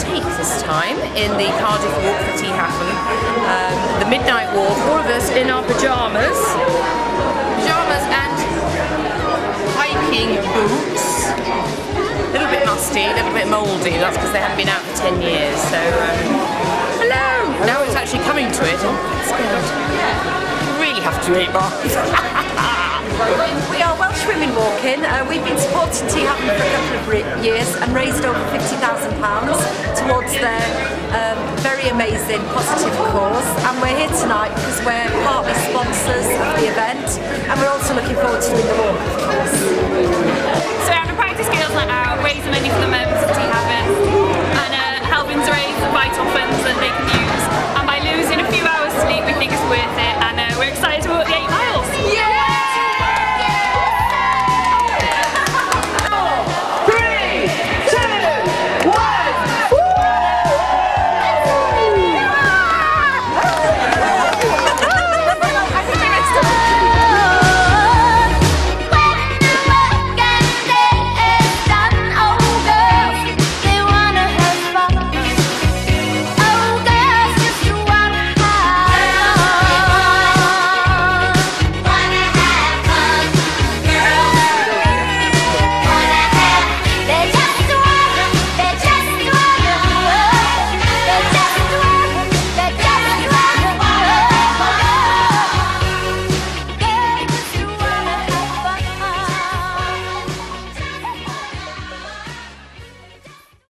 boutique this time in the Cardiff Walk for Ty Hafan. The Midnight Walk, all of us in our pyjamas and hiking boots. A little bit musty, a little bit mouldy, that's because they haven't been out for 10 years. So, hello! Now it's actually coming to it. It's good. You really have to eat more. We are Welsh Women Walking. We've been supporting Ty Hafan for a couple of years and raised over £50,000 towards their very amazing positive cause. And we're here tonight because we're partly sponsors of the event, and we're also looking forward to doing the walk, of course. So we're having a practice girls night out, raising money for the members of Ty Hafan.